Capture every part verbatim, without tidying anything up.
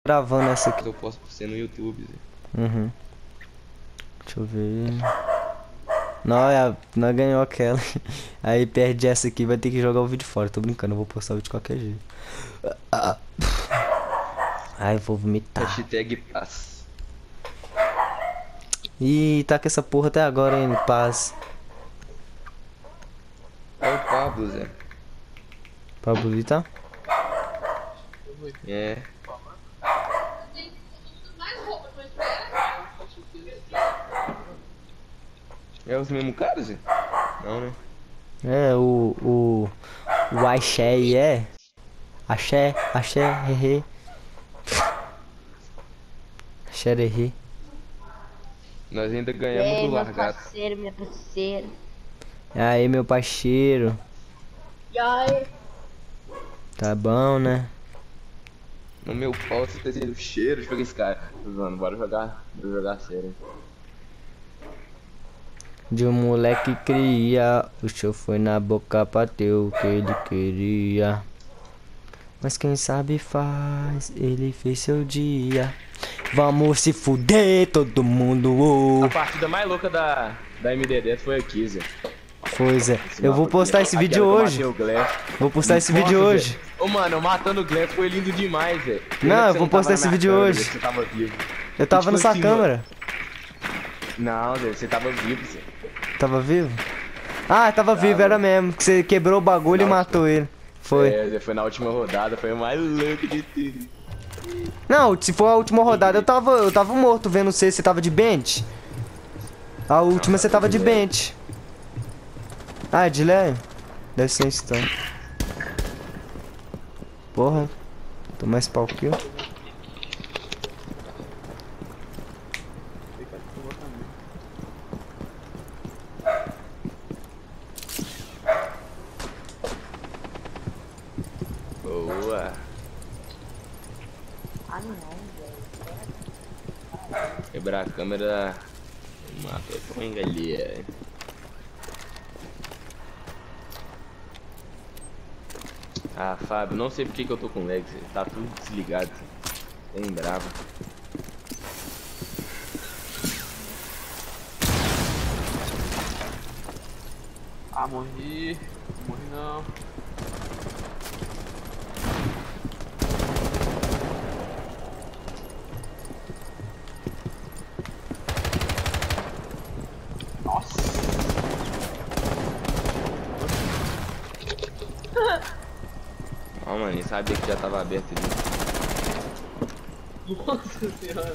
gravando essa aqui. Eu posto pra você no YouTube. Uhum. Deixa eu ver. Não, é, não ganhou aquela. Aí perde essa aqui, vai ter que jogar o vídeo fora. Tô brincando, eu vou postar o vídeo de qualquer jeito. Ai, eu vou vomitar. Hashtag paz. Ih, tá com essa porra até agora, hein, paz. É o Pablo, Zé. Pablo Vittar? É. É os mesmos caras, Zé? Não, né? É, o... O... O Axé é... Axé, Axé, hehe. Axé, hehe. Nós ainda E ganhamos aí, do meu largado. parceiro, minha parceira. Aí, meu parceiro. E aí? Tá bom, né? No meu pau você tá sentindo cheiro. Deixa eu pegar esse cara. Tô zoando, bora jogar. Bora jogar sério. De um moleque cria, o show foi na boca pra ter o que ele queria. Mas quem sabe faz, ele fez seu dia. Vamos se fuder, todo mundo. Oh. A partida mais louca da, da M D dez foi aqui, Zé. Foi, Zé. Eu vou postar esse vídeo hoje. Vou postar esse Nossa, vídeo Zé. hoje. Ô, mano, eu matando o Glenn foi lindo demais, Zé. Não, eu vou postar esse vídeo hoje. Você tava vivo. Eu tava Tipo na sua assim, câmera. Não, Zé, você tava vivo, Zé. Tava vivo? Ah, tava vivo, era mesmo. Que você quebrou o bagulho e matou ele. Foi. É, Zé, foi na última rodada, foi o mais louco de tudo. Não, se for a última rodada, eu tava, eu tava morto vendo você, você tava de bench. A última você tava de bench. Ah, de leve? Deve ser isso então. Porra. Tô mais pau que eu. Boa. Ah, não, velho. Quebrar a câmera. Mapa é bom, galera. Ah, Fábio, não sei porque que eu tô com lag, Zé. Tá tudo desligado, Zé. Bem bravo. Ah, morri. Morri não. Nossa. Ó, mano, nem sabia que já tava aberto ali. Nossa senhora.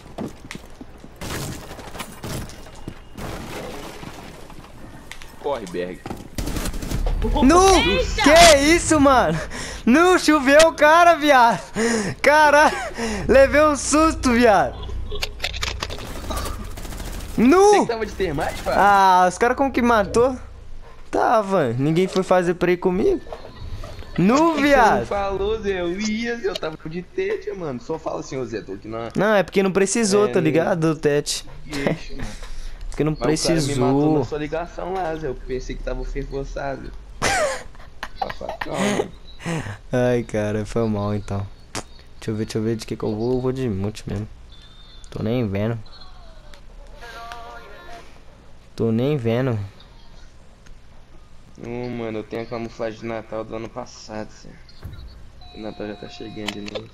Corre, Berg. Nu! Que isso, mano? Nu, choveu o cara, viado. Caralho, levei um susto, viado. Você Nu! que tava de termite, Fábio? Ah, os caras como que matou? Tava, ninguém foi fazer play comigo. Nu, Por que você não viado. falou, Zé? Eu ia, Zé. Eu tava de tete, mano. Só fala assim, ô Zé, tô aqui na... Não, é porque não precisou, É, tá nu. ligado, Tete? Ixi, mano. Porque não Mas o cara me matou precisou. na sua ligação lá, Zé. Eu pensei que tava fervoçado. Calma. Ai, cara, foi mal então. Deixa eu ver, deixa eu ver de que que eu vou. Eu vou de multi mesmo. Tô nem vendo. Tô nem vendo. Ô, mano, eu tenho a camuflagem de Natal do ano passado, Zé. O Natal já tá chegando de novo.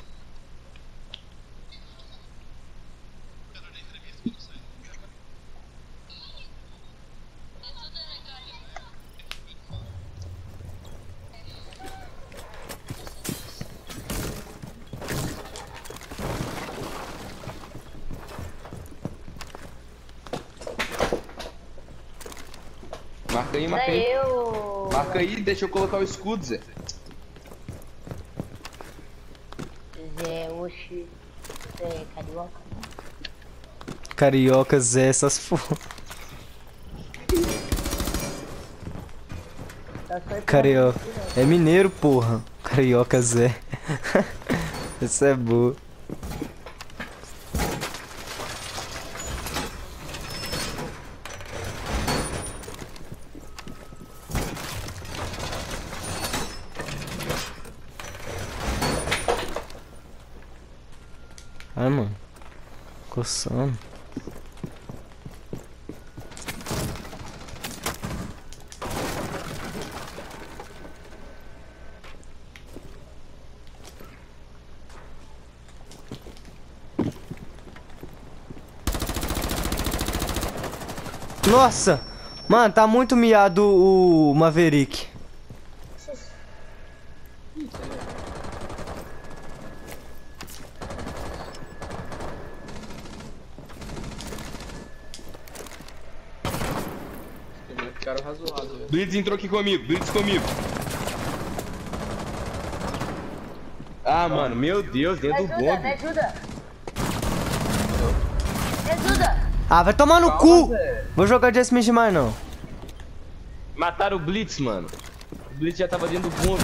Marca aí, marca Era aí. eu. Marca aí, deixa eu colocar o escudo, Zé. Zé, oxi. Zé, carioca. Carioca Zé, essas porra. Tá só Carioca. É mineiro, porra. Carioca Zé. Essa é boa. Ai, mano. Coçando. Nossa! Mano, tá muito miado o Maverick. Cara razoável, velho. Blitz entrou aqui comigo, Blitz comigo. Ah, mano, meu Deus, Me dentro do ajuda, me bombe. ajuda. Me ajuda. Ah, vai tomar no Calma, cu! velho. Vou jogar de Smith mais não. Mataram o Blitz, mano. O Blitz já tava dentro do bombe.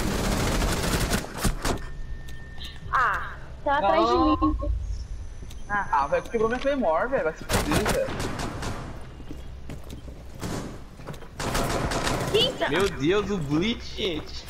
Ah, tá atrás de Não. mim. Ah, velho, quebrou minha Claymore, velho. Vai se fuder, velho. Quinta. Meu Deus, o Blitz, gente.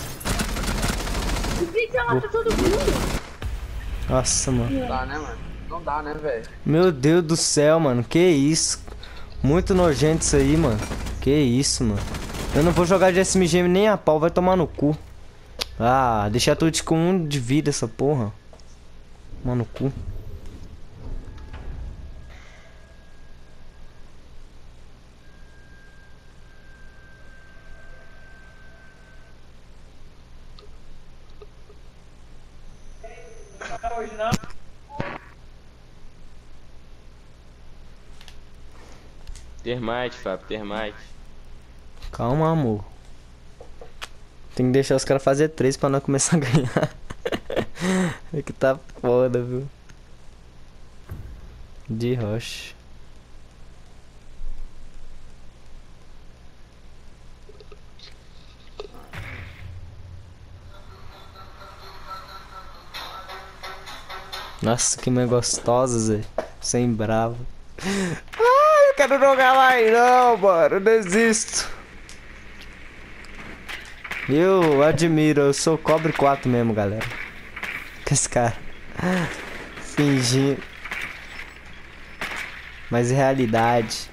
O Blitz já matou todo mundo. Nossa, mano. Não dá, né, mano? Não dá, né, velho? Meu Deus do céu, mano. Que isso? Muito nojento isso aí, mano. Que isso, mano. Eu não vou jogar de S M G nem a pau. Vai tomar no cu. Ah, deixar tudo com um de vida essa porra. Tomar no cu. Termite, Fábio, termite. Calma, amor. Tem que deixar os caras fazer três pra nós começar a ganhar. É que tá foda, viu? De rocha. Nossa, que mãe gostosa, Zé. Sem bravo. Ai, eu quero jogar mais não, mano. Eu desisto. Eu admiro, eu sou cobre quatro mesmo, galera. Com esse cara. Fingindo. Mas é realidade.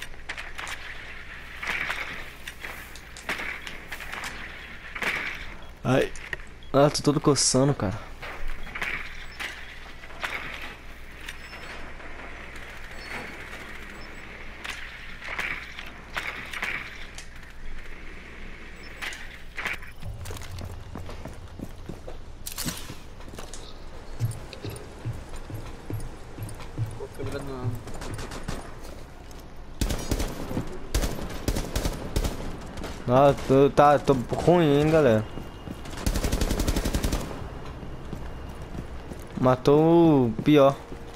Ai. Ah, tô todo coçando, cara. Tô quebrando. Ah, tô, tá, tô ruim, hein, galera. Matou o pior.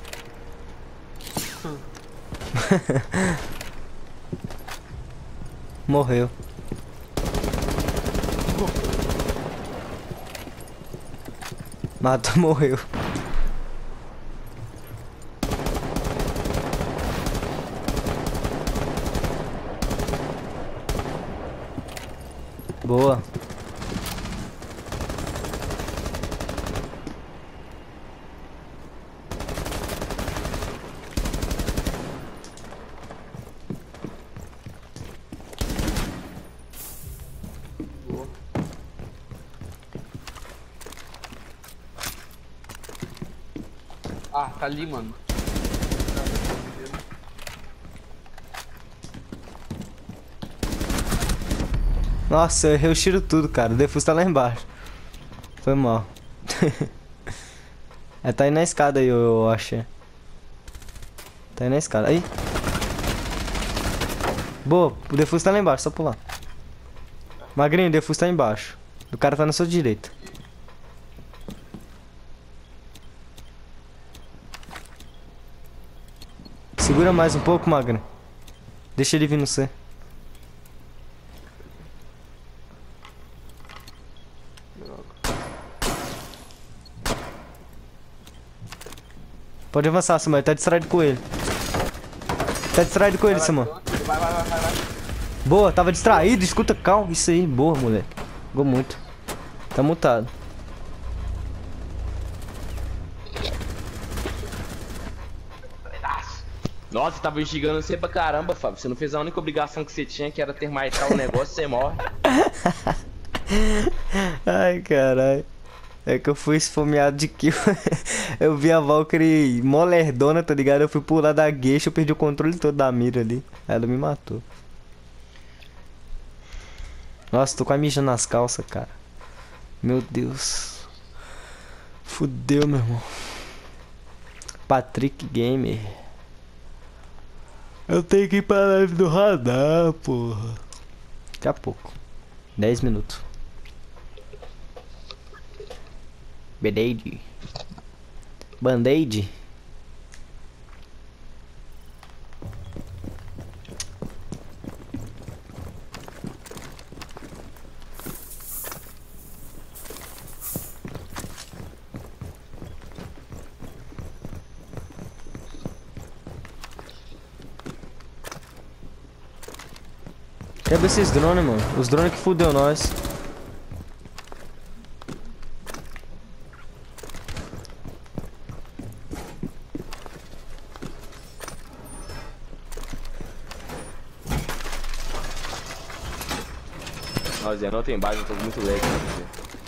Morreu. Matou, morreu. Boa. Ah, tá ali, mano. Nossa, eu errei o tiro tudo, cara. O defus tá lá embaixo. Foi mal. É, tá aí na escada aí, eu, eu achei. Tá aí na escada. Aí. Boa, o defus tá lá embaixo, só pular. Magrinho, o defus tá embaixo. O cara tá na sua direita. Segura mais um pouco, Magrinho. Deixa ele vir no C. Pode avançar, Samuel. Tá distraído com ele. Tá distraído com ele, Samuel. Vai, vai, vai, vai, vai. Boa, tava distraído. Escuta, calma. Isso aí, boa, moleque. Jogou muito. Tá mutado. Nossa, tava instigando você pra caramba, Fábio. Você não fez a única obrigação que você tinha, que era terminar o negócio, você morre. Ai, caralho. É que eu fui esfomeado de kill. Eu vi a Valkyrie mó lerdona, tá ligado? Eu fui pular da gueixa, eu perdi o controle todo da mira ali. Aí ela me matou. Nossa, tô com a mija nas calças, cara. Meu Deus. Fudeu, meu irmão. Patrick Gamer. Eu tenho que ir pra live do radar, porra. Daqui a pouco. dez minutos. Band-aid. Band-aid. Quebra esses drones, mano. Os drones que fudeu nós. Ó, Zé, não tem base, eu tô muito lag, né?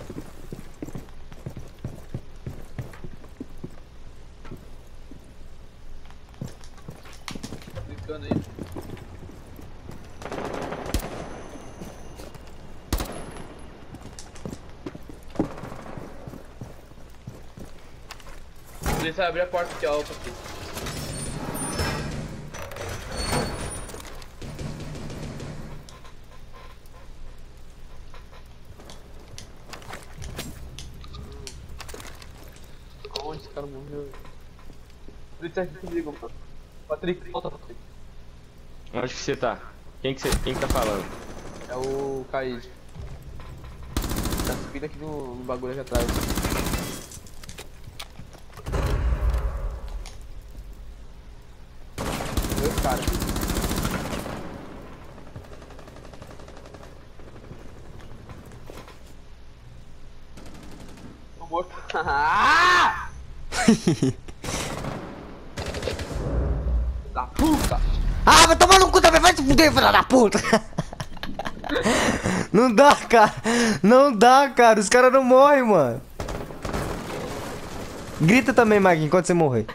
Clicando aí. Você vai abrir a porta aqui, ó, aqui. Onde esse cara morreu? Polícia aqui comigo, mano. Patrick, volta, Patrick. Onde que você tá? Quem que, você, quem que tá falando? É o Kaid. Tá subindo aqui no, no bagulho aqui atrás. Dois caras. Tô morto. Ah! Da puta! Ah, vai tomar no cu também, vai se fuder, filha da puta! Não dá, cara. Não dá, cara. Os caras não morrem, mano. Grita também, Maguinho, enquanto você morrer.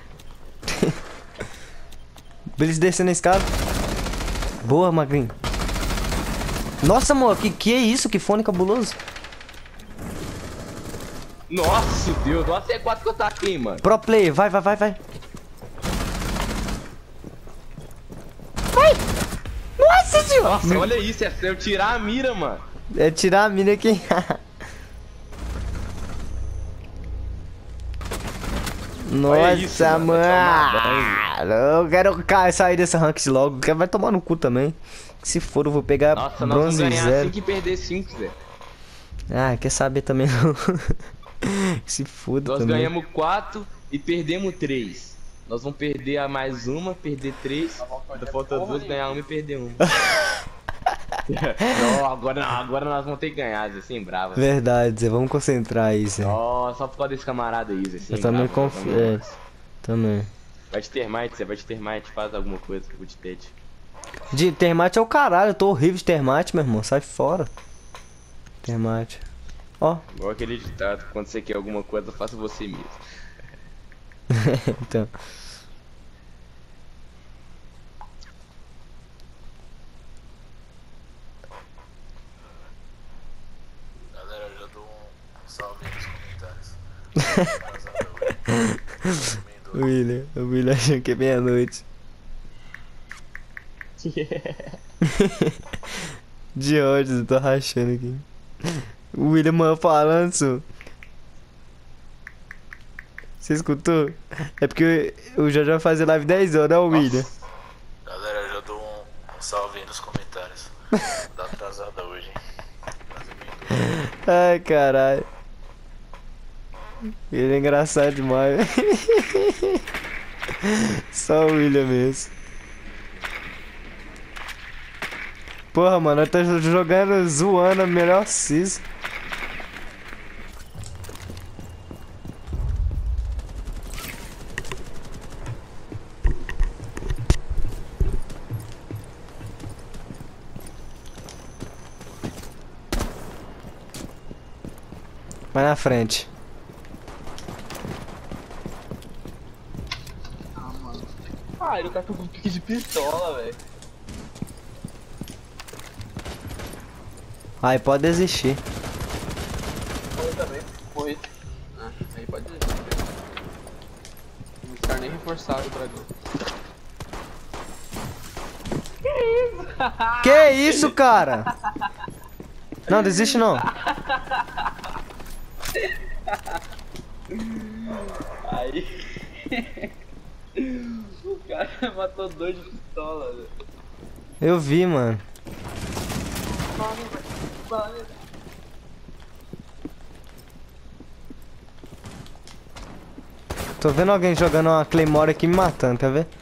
Eles descendo a escada. Boa, Magrinho. Nossa, mano, que que é isso? Que fone cabuloso. Nossa, Deus, olha a C quatro que eu taquei, mano. Pro player, vai, vai, vai, vai. Vai! Nossa senhora! Nossa, olha isso, é eu tirar a mira, mano. É tirar a mina aqui. Nossa, isso, mano, mano. vai Eu quero ca- sair dessa ranked logo. Quero- Vai tomar no cu também. Se for, eu vou pegar Nossa, nós vamos bronze ganhar zero. cinco e perder cinco, Zé. Ah, quer saber também não. Se foda Nós também. ganhamos quatro e perdemos três. Nós vamos perder a mais uma, perder três. Ainda falta duas, ganhar uma e perder uma. Não, agora, agora nós vamos ter que ganhar, Zé, sem brava. Verdade, Zé. Vamos concentrar aí, Zé. Ó, só por causa desse camarada aí, Zé. sem Eu também brava, confio. vamos. É, também. Vai te termite, Zé, vai te termite, faz alguma coisa que eu vou te ter. De termite é o caralho. Eu tô horrível de termite, meu irmão. Sai fora. Termite. Ó. Igual aquele ditado, quando você quer alguma coisa, faça você mesmo. Então. Galera, eu já dou um salve aí nos comentários. William, o William achando que é meia-noite. De ódio, eu tô rachando aqui. O William mano falando isso. Você escutou? É porque o Jorge vai fazer live dez horas, ó, o William. Galera, eu já dou um, um salve aí nos comentários. Tá atrasada hoje, hein? Mas emendou. Ai, caralho. Ele é engraçado demais. Só o William mesmo. Porra, mano, eu tô jogando, zoando a melhor cis. Vai na frente. Ah, mano. Ah, ele tá com um pique de pistola, velho. Aí pode desistir. Foi também. Foi. Ah, aí pode desistir. Não estar nem reforçado o dragão. Que isso, cara? Não, desiste não. Aí. O cara matou dois de pistola, velho. Eu vi, mano. Tô vendo alguém jogando uma Claymore aqui me matando, quer ver?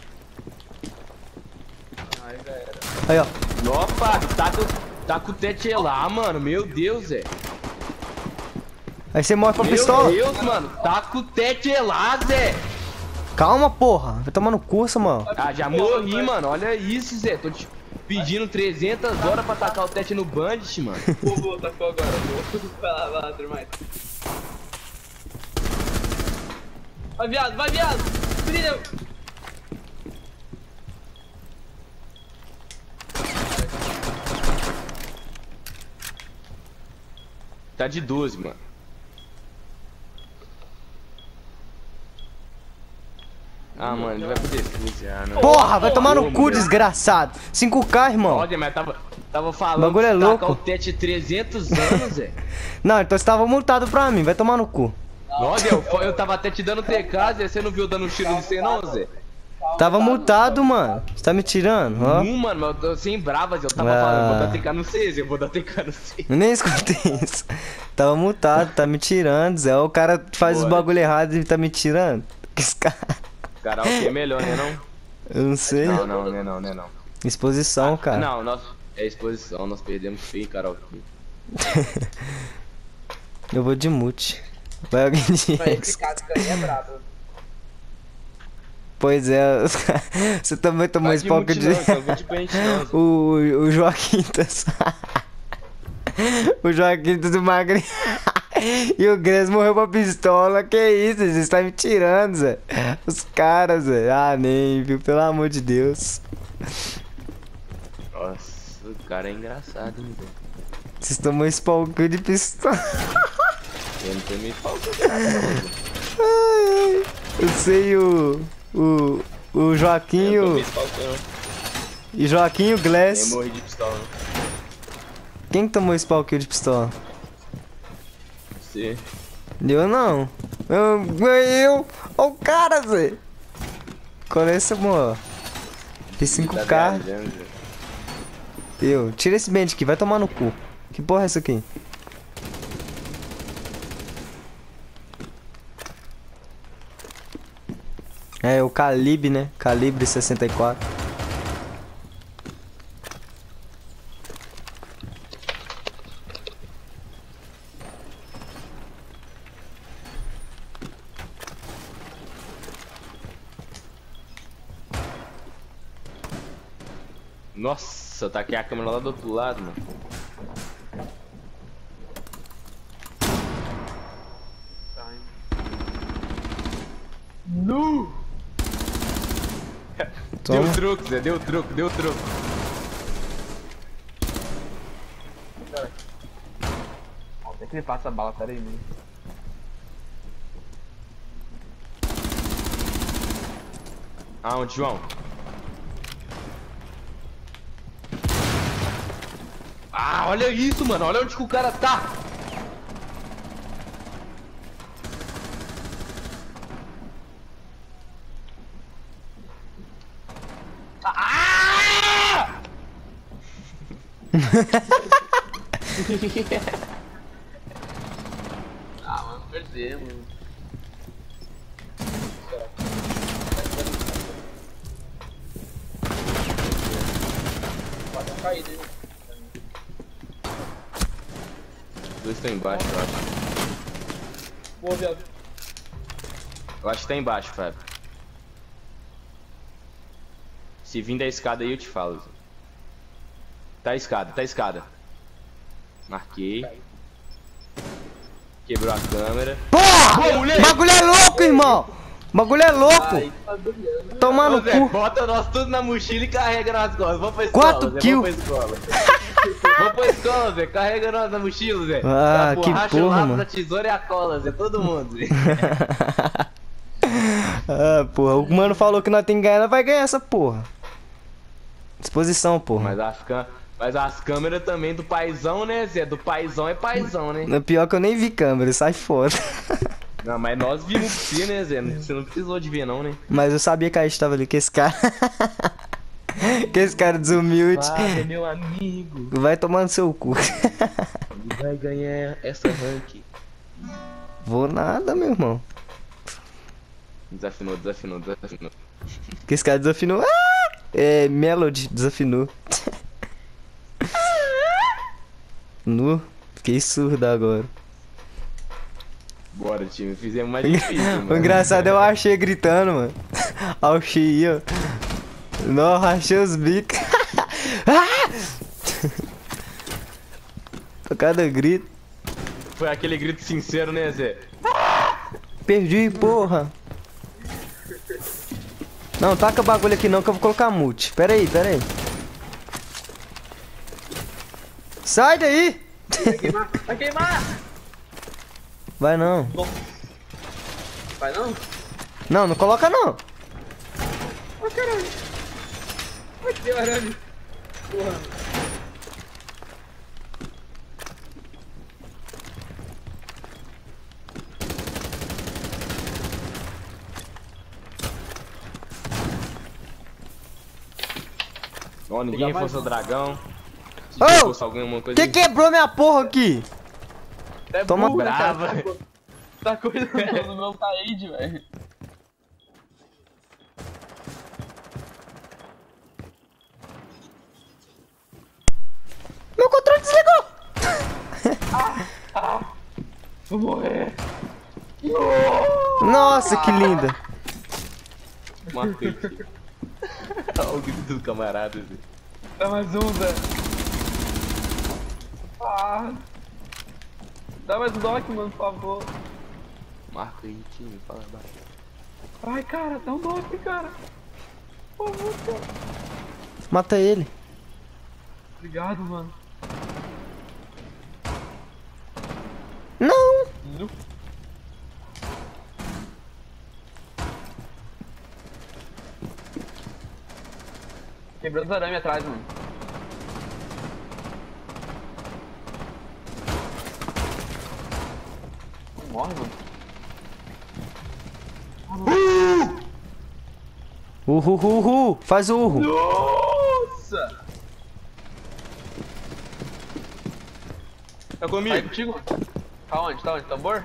Aí já era. Aí, ó. Opa, tá com, tá com o tete lá, mano. Meu Deus, Zé. Aí você morre com a Meu pistola. Deus, mano. Tá com o tete lá, Zé. Calma, porra. Vai tomar no curso, mano. Ah, já morri, mano. Olha isso, Zé. Tô te pedindo trezentas horas pra tacar o tete no bandit, mano. Vou voltar com agora, vou. Vai lá, vai lá, Termite. Vai, viado, vai, viado! Brilha! Tá de doze, mano. Ah, mano, ele vai poder fuzar, não. Porra, vai tomar no Ô, cu, meu. desgraçado. cinco K, irmão. Olha, mas tava, tava falando O bagulho é de tacar louco. o tete trezentos anos, Zé. Não, então você tava multado pra mim. Vai tomar no cu. Olha, eu, eu tava até te dando T K, Zé. Você não viu dando um tiro em você, não, Zé? Tava multado, mano. Você tá me tirando, ó. Um, mano, mas eu tô sem bravas. Eu tava Ah. falando, eu vou dar T K no C, Zé. Eu vou dar T K no C. Eu nem escutei isso. Tava multado, tá me tirando, Zé. O cara faz os Bora. bagulho errado e tá me tirando. Que esse cara. Karaokê é melhor, né, não? Eu não sei. Não, não, né, não, né, não. Exposição, cara. Não, nós, é exposição, nós perdemos feio, karaokê. Eu vou de mute. Vai alguém de Mas ex. esse cara aí é brabo. Pois é, os cara- você também tomou Vai de spock mute de. não, então vou de pente não, Zé. o, o Joaquim tá. O Joaquim tá do magrinho. E o Gres morreu pra pistola. Que isso, você está me tirando, Zé. Os caras, Zé. Ah, nem, viu? Pelo amor de Deus. Nossa, o cara é engraçado, hein, velho. Vocês tomou spawn kill de pistola. Eu não tenho meio falta. Ai, eu sei o. O. O Joaquim e Eu não o. tenho falta, não. E Joaquim e o Nem Glass. morri de pistola, não. Quem que tomou spawn kill de pistola? Você. Eu não. Eu. Eu. Ó o cara, Zé. Qual é esse, amor? Tem cinco Tá K. viajando, Zé. Eu. Tira esse bend aqui, vai tomar no cu. Que porra é essa aqui? É o calibre, né? Calibre sessenta e quatro. Nossa, eu taquei a câmera lá do outro lado, mano. Nu! Toma. Deu truque, Zé, deu truque, deu truque. Ó, tem que ele passa a bala, pera aí, mano. Aonde, João? Ah, olha isso, mano. Olha onde que o cara tá. Ah! Ah, mano, perdemos. Pode ter caído, hein? Os dois estão embaixo, eu acho. Boa, viado. Eu acho que tá embaixo, Fábio. Se vir da escada aí, eu te falo, Zé. Tá a escada, tá a escada. Marquei. Quebrou a câmera. Porra! O bagulho é louco, irmão! O bagulho é louco! Ai, tá doendo. Tomar no Ô, Zé, cu! bota nós tudo na mochila e carrega nas costas. Vamos pra escola, Quatro Zé. kills. Vamos pra escola. Vamos pra escola, Zé. Carrega nós na mochila, Zé. Ah, A que borracha, porra, o lápis, mano. a tesoura e a cola, Zé. Todo mundo, Zé. Ah, porra. O mano falou que nós tem que ganhar, nós vai ganhar essa porra. Disposição, porra. Mas as, cam... Mas as câmeras também do paizão, né, Zé? Do paizão é paizão, né? No pior que eu nem vi câmera, sai fora. Não, mas nós vimos você, né, Zé? Você não precisou de ver, não, né? Mas eu sabia que a gente tava ali, que esse cara. Que esse cara desumilde. Ah, meu amigo. Vai tomar no seu cu. Ele vai ganhar essa rank. Vou nada, meu irmão. Desafinou, desafinou, desafinou. Que esse cara desafinou. Ah! É, Melody desafinou. Nu, fiquei surdo agora. Bora, time. Fizemos mais difícil, mano. O engraçado é eu achei gritando, mano. Ao Xi, ó. Não, rachei os bicos. Ah! Por cada grito. Foi aquele grito sincero, né, Zé? Perdi, porra. Não, taca o bagulho aqui não que eu vou colocar mute. Pera aí, pera aí. Sai daí! Vai queimar, vai queimar! Vai não. Vai não? Não, não coloca não. Ai, caralho. Ai, que deu arame. Porra. Ó, ninguém mais fosse o dragão. Se Ô! fosse alguma coisa. Que quebrou minha porra aqui? É Toma burro, né, cara? brava. Tá coisa no meu taíde, velho. Meu controle desligou! Vou morrer. Nossa, que linda. Matei. Olha o grito do camarada, Zé. Dá mais um, Zé. Ah. Dá mais um dock, mano, por favor. Marca aí, time. Fala baixo. Ai, cara, dá um dock, cara. Por favor, cara. Mata ele. Obrigado, mano. Não! Nu. Quebrou os arames atrás, mano. Não morre, mano. Uhu, uhu, uhu. Faz o urro. Nossa! Tá Vai comigo? contigo, mano. Tá onde? Tá onde? Tambor?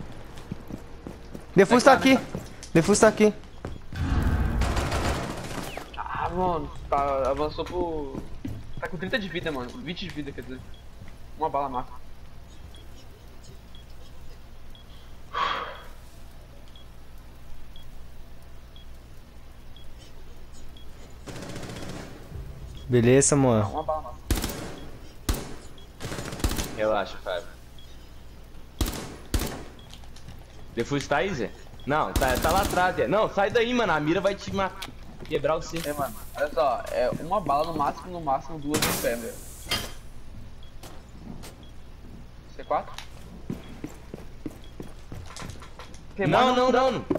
Defus tá aqui. Defus tá aqui. Ah, mano. Tá, avançou pro... Tá com trinta de vida, mano. vinte de vida, quer dizer. Uma bala mata. Beleza, mano. Uma bala mata. Relaxa, Fábio. Defus tá aí, Zé? Não, tá, tá lá atrás, Zé. Não, sai daí, mano. A mira vai te matar. Quebrar você. É, mano. Olha só. É uma bala no máximo, no máximo duas no pé, velho. C quatro? Não, não, não. não.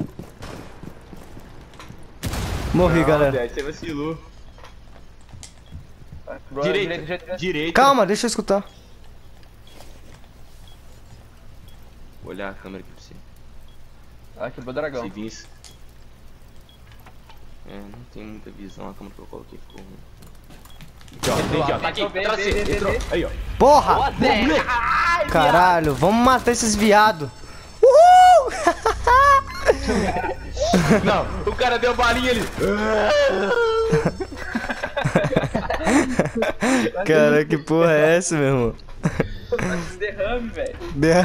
Morri, Não, galera. Zé, você vacilou. Bro, Direita, direita, direita. direita. Calma, deixa eu escutar. Vou olhar a câmera aqui pra você. Ah, quebrou o dragão. Se visse. É, não tem muita visão. A câmera que eu coloquei ficou ruim. Aqui, ó. Tem aqui, ó. Tá aqui. Entrou, Atrás de vem, você. vem, Entrou. vem. Aí, ó. Porra! Zé! Caralho, vamos matar esses viados. Uhul! Não, o cara deu balinha ali. Cara, que porra é essa, meu irmão? Derrame, velho. Derra-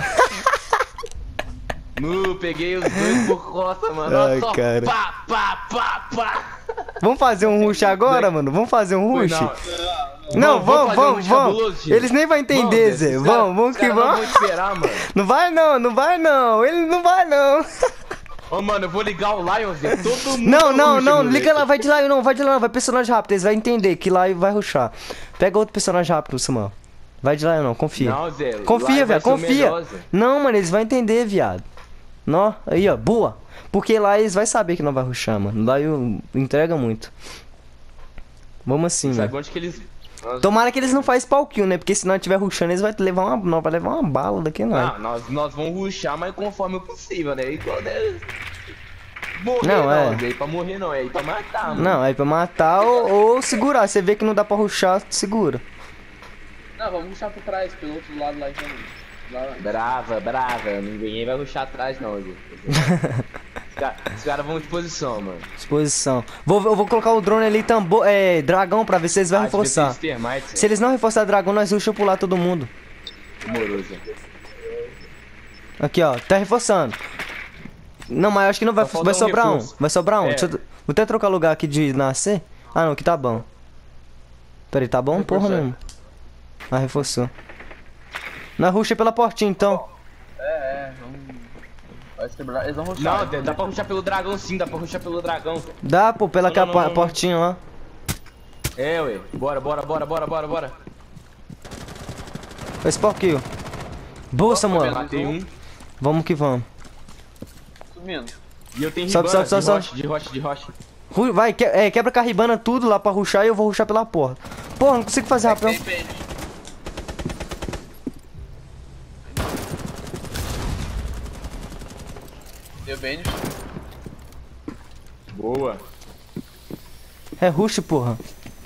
Nu, peguei os dois por costa, mano. Ai, Olha só. cara. Pá, pá, pá, pá. Vamos fazer um rush agora, mano? Vamos fazer um Foi, rush? não. Não, vamos, fazer um vamos, rush vamos. cabuloso, time. Eles nem vão entender, Vamos, Zé. esses Vamos, caras- vamos os que caras não vamos. vão esperar, mano. Não vai não, não vai não. Ele não vai não. Ô, mano, eu vou ligar o Lions, Zé. Todo mundo. Não, não, rush, não. moleque. Liga lá, vai de lá, não. Vai de lá, vai personagem rápido. Eles vão entender que lá vai rushar. Pega outro personagem rápido, Samuel. Vai de lá, não. Confia. Não, Zé. Confia, lá vai velho. ser o Confia. melhor, Zé. Não, mano, eles vão entender, viado. Nó, aí, ó. Boa. Porque lá eles vão saber que não vai rushar, mano. Lá eu entrega muito. Vamos assim, Sabe mano. onde que eles. Tomara que eles não façam pau kill, né? Porque se não tiver rushando, eles vão levar uma, não, vai levar uma bala daqui, não. Não, nós, nós vamos rushar, mas conforme o possível, né? Igual, né? Morrer Não, não, é. Zé. Pra morrer não, é ir pra matar, mano. Não, aí pra matar ou, ou segurar. Você vê que não dá pra rushar, segura. Não, vamos puxar por trás, pelo outro lado lá então. Lá, lá. Brava, brava. Ninguém vai rushar atrás, não, Zé. Os caras cara vão de posição, mano. Disposição. Vou, eu vou colocar o drone ali, tambor, é, dragão, pra ver se eles vão Ah, reforçar. devia ter termite, Se Zé. eles não reforçar dragão, nós rushamos por lá todo mundo. Moroso. Aqui, ó, tá reforçando. Não, mas eu acho que não vai, Só falta vai um sobrar um. reforço. Vai sobrar um. É. Deixa eu, vou até trocar lugar aqui de nascer. Ah, não, aqui tá bom. Peraí, tá bom? Porra Reforçou. mesmo. Ah, reforçou. Na ruxa pela portinha, então. É, é, vamos. Vai se quebrar. Eles vão rushar. Não, Zé, dá pra rushar pelo dragão sim, dá pra rushar pelo dragão. Dá, pô, pela Não, aquela não, po- não, não. portinha lá. É, ué. Bora, bora, bora, bora, bora, bora. Foi spawn kill. Boa, Samuel. Matei um. Vamos que vamos. Subindo. E eu tenho Sobe, ribana sobe, de sobe, rocha, de rocha, de rocha. Ru- Vai, que, é, quebra com a ribana tudo lá pra ruxar e eu vou ruxar pela porta. Porra, não consigo fazer rápido. Tem não. pente. Deu bem. Boa. É rush, porra.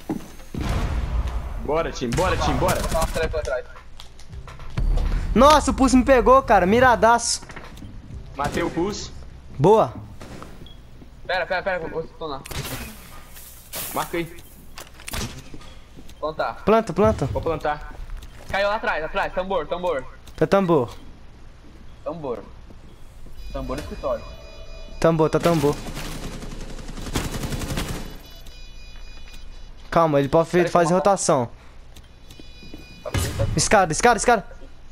Bora, time, bora, time, bora. Tá uma tarefa pra trás. Nossa, o pulso me pegou, cara. Miradaço. Matei o pulso. Boa. Pera, pera, pera, vou detonar. Marquei. Plantar. Planta, planta. Vou plantar. Caiu lá atrás, atrás. Tambor, tambor. Tá tambor. Tambor. Tambor no escritório. Tambor, tá tambor. Calma, ele pode fe- fazer rotação. Escada, escada, escada.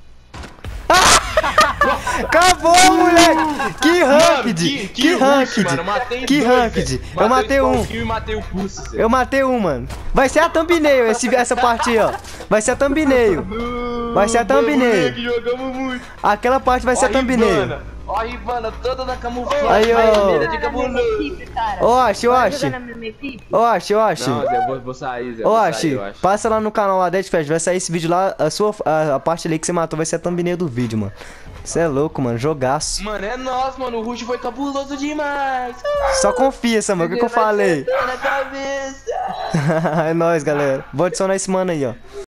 Ah! Acabou, moleque! Que ranked! que- Que que rush, ranked! mano, matei Que dois, ranked! velho. Eu matei o um! spawn kill e matei o pulso, Zé. Eu matei um, mano. Vai ser a thumbnail esse, essa parte aí, ó. Vai ser a thumbnail. Vai ser a thumbnail. Moleque, jogamos muito. Aquela parte vai ser a Ó a thumbnail. Ribana. Ó a Ribana toda na camuflagem. Aí, ó. Maneira de Jogar na cabuloso. mesma equipe, cara. Ô, Ash, ô, Bora Ash. jogar na mesma equipe? Ô, Ash, ô, Ash. Não, Zé, eu vou, vou sair, Zé. Ô, vou Ash, sair, eu acho. passa lá no canal lá, Deadfest, vai sair esse vídeo lá, a sua, a, a parte ali que você matou vai ser a thumbnail do vídeo, mano. Você é louco, mano, jogaço. Mano, é nóis, mano. O Rush foi cabuloso demais. Só confia, Samuel, o que, que eu falei? Vai sentar na cabeça. É nóis, galera. Vou adicionar esse mano aí, ó.